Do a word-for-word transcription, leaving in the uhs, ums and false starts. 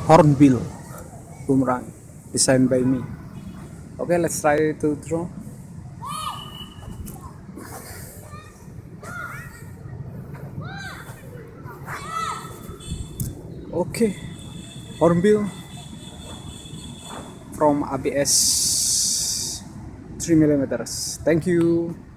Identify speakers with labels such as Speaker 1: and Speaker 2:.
Speaker 1: hornbill boomerang designed by me. Okay, let's try to draw. Okay, hornbill from A B S three millimeters. Thank you.